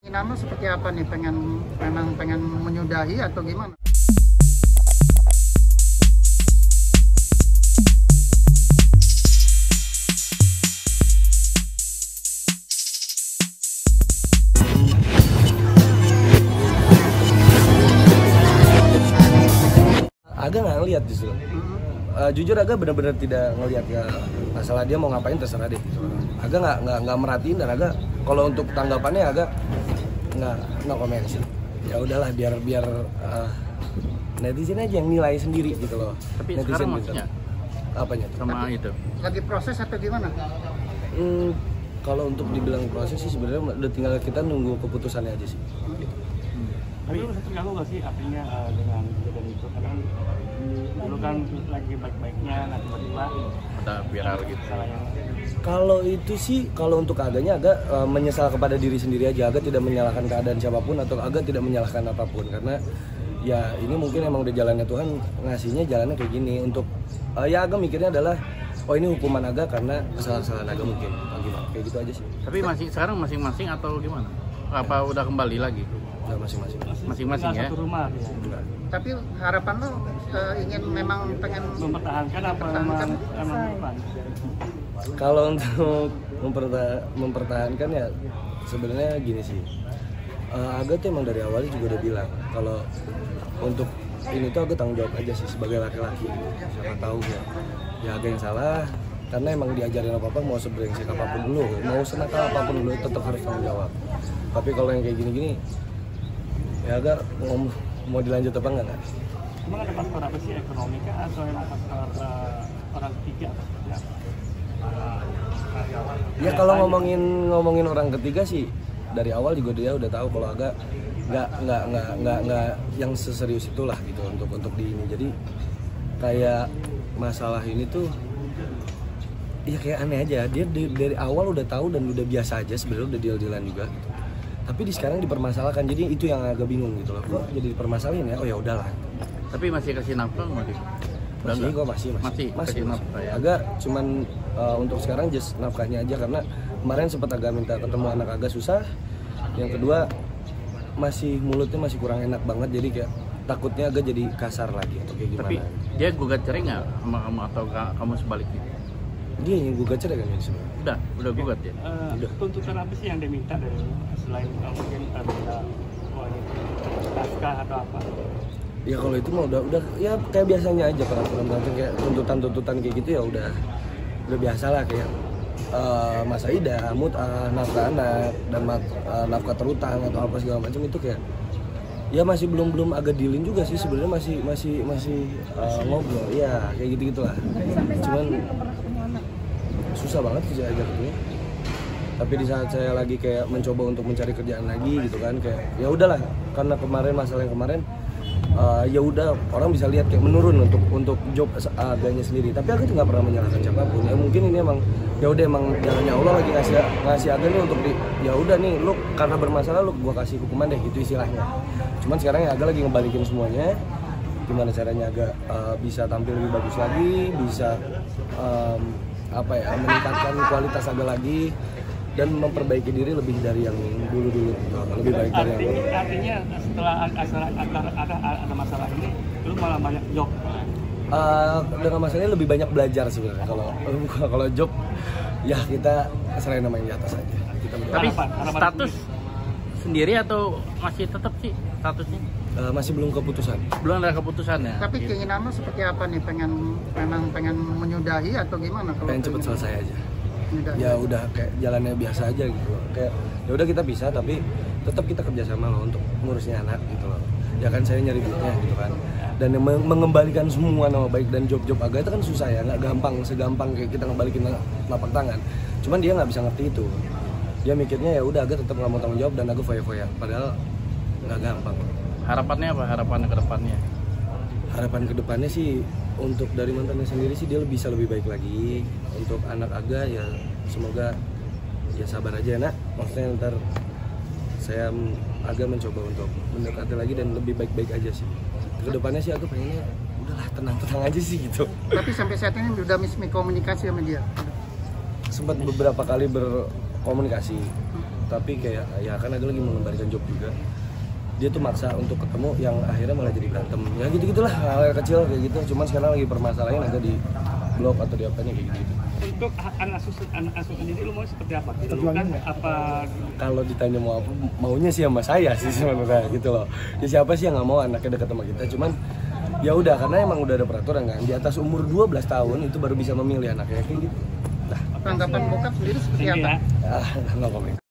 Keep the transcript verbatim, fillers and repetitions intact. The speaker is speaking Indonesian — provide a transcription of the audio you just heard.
Nama seperti apa nih? Pengen memang pengen menyudahi atau gimana? Agak nggak ngeliat justru. Uh, jujur agak benar-benar tidak ngelihat ya masalah dia mau ngapain terserah deh gitu. Agak nggak nggak nggak merhatiin dan agak kalau untuk tanggapannya agak nggak nggak komen sih. Ya udahlah biar biar uh, netizen aja yang nilai sendiri gitu loh. Tapi netizen sekarang gitu. maksudnya Apanya tuh? sama itu Lagi proses atau gimana? Hmm, kalau untuk dibilang proses sih sebenarnya udah tinggal kita nunggu keputusannya aja sih. Gitu. Tapi lu terganggu nggak sih artinya uh, dengan kejadian itu? Karena dulu kan lagi baik-baiknya, nah tiba-tiba ada viral gitu. salahnya. Kalau itu sih, kalau untuk agaknya agak uh, menyesal kepada diri sendiri aja, agak tidak menyalahkan keadaan siapapun atau agak tidak menyalahkan apapun karena ya ini mungkin emang udah jalannya Tuhan ngasihnya jalannya kayak gini untuk uh, ya agak mikirnya adalah oh ini hukuman agak karena kesalahan-kesalahan agak mungkin kayak gitu aja sih. Tapi masih sekarang masing-masing atau gimana? Apa udah kembali lagi? Udah masing-masing. Masing-masing ya. Satu rumah ya. Enggak. Tapi harapan lo uh, ingin memang pengen Mempertahankan apa memang emang depan? Kalau untuk memperta- mempertahankan ya sebenarnya gini sih. Uh, Aga tuh emang dari awalnya juga udah bilang kalau untuk ini tuh Aga tanggung jawab aja sih sebagai laki-laki. Siapa tahu ya, ya Aga yang salah karena emang diajarin apa-apa mau sebrengsek apapun dulu, mau senakal apapun dulu tetap harus tanggung jawab. Tapi kalau yang kayak gini-gini ya Aga mau, mau dilanjut apa enggak? Kan? Emang ada faktor apa sih, ekonomi kah atau emang faktor uh, orang ketiga atau seperti apa? Ya kalau ngomongin ngomongin orang ketiga sih dari awal juga dia udah tahu kalau agak nggak nggak nggak nggak nggak yang seserius itulah gitu untuk untuk di ini. Jadi kayak masalah ini tuh ya kayak aneh aja, dia di, dari awal udah tahu dan udah biasa aja sebenarnya udah deal-dealan juga gitu. Tapi di sekarang dipermasalahkan, jadi itu yang agak bingung gitu loh. Kok jadi dipermasalahin ya? Oh ya udahlah. Tapi masih kasih nafkah masih? Masih kok masih masih masih, masih, kasih masih. nafkah ya. Agak cuman uh, untuk sekarang just nafkahnya aja karena kemarin sempat agak minta ketemu anak agak susah. Yang kedua masih mulutnya masih kurang enak banget jadi kayak takutnya agak jadi kasar lagi atau kayak gimana. Tapi dia gugat cerai nggak sama kamu atau kamu sebaliknya? Dia yang gugat cerai kan ini sebenarnya. Udah, udah gugat ya. Uh, tuntutan apa sih yang diminta dari lu selain uh, mungkin uh, minta oh, ini, nafkah atau apa? Ya kalau itu mah udah udah ya kayak biasanya aja peraturan peraturan kayak tuntutan-tuntutan kayak gitu ya udah udah biasa lah kayak uh, masa idah, mut'ah, nafkah anak dan uh, nafkah terutang atau apa segala macam itu kayak ya masih belum belum agak dealing juga sih sebenarnya masih masih masih uh, ngobrol ya kayak gitu gitulah. Cuman susah banget sih saya ajak itu. Tapi di saat saya lagi kayak mencoba untuk mencari kerjaan lagi gitu kan kayak ya udahlah karena kemarin masalah yang kemarin uh, ya udah orang bisa lihat kayak menurun untuk untuk job agaknya sendiri. Tapi aku tuh nggak pernah menyalahkan siapapun. Ya mungkin ini emang ya udah emang jalannya Allah lagi ngasih ngasih agak nih untuk di ya udah nih lu karena bermasalah lu gua kasih hukuman deh gitu istilahnya. Cuman sekarang ya agak lagi ngebalikin semuanya. Gimana caranya agak uh, bisa tampil lebih bagus lagi, bisa um, apa ya meningkatkan kualitas agak lagi dan memperbaiki diri lebih dari yang dulu-dulu lebih baik dari yang dulu. Artinya setelah ada ada ada masalah ini lu malah banyak job. Uh, dengan masalahnya lebih banyak belajar sebenarnya. Kalau kalau job ya kita selain nama yang di atas aja. Kita Tapi harapan, harapan status sendiri atau masih tetap sih statusnya? uh, masih belum keputusan. Belum ada keputusan ya. Tapi keinginan lo seperti apa nih? Pengen memang pengen menyudahi atau gimana? Kalau Pengen cepet selesai aja. menyudahi? Ya udah kayak jalannya biasa aja gitu loh. Kayak ya udah kita bisa tapi tetap kita kerjasama loh untuk ngurusnya anak gitu loh. Ya kan saya nyari duitnya gitu kan. Dan yang mengembalikan semua nama baik dan job-job agak itu kan susah ya, nggak gampang segampang kayak kita ngebalikin lapak tangan. Cuman dia nggak bisa ngerti itu. Dia mikirnya ya udah agak tetap nggak mau tanggung jawab dan agak foya-foya. Padahal nggak gampang. Harapannya apa? Harapannya ke depannya? Harapan ke depannya sih untuk dari mantannya sendiri sih dia bisa lebih baik lagi. Untuk anak Aga ya semoga ya sabar aja nak. Maksudnya ntar saya agak mencoba untuk mendekati lagi dan lebih baik-baik aja sih. Kedepannya sih aku pengennya udahlah tenang-tenang aja sih gitu. Tapi sampai saat ini udah miskomunikasi sama dia. Sempat beberapa kali berkomunikasi tapi kayak ya kan aku lagi mengembalikan job juga, dia tuh maksa untuk ketemu yang akhirnya malah jadi berantem ya gitu gitulah, hal kecil kayak gitu. Cuman sekarang lagi permasalahan agak di blok atau di apanya kayak gitu. Untuk anak asuh anak asuh sendiri lu mau seperti apa? Lu kan apa? Kalau ditanya mau apa, maunya sih sama saya sih sebenarnya gitu loh. Ya siapa sih yang nggak mau anaknya dekat sama kita? Cuman ya udah, karena emang udah ada peraturan kan, di atas umur dua belas tahun itu baru bisa memilih anaknya kayak gitu. Nah, Tanggapan bokap sendiri seperti Tinggi apa? ya. ah, nggak komen.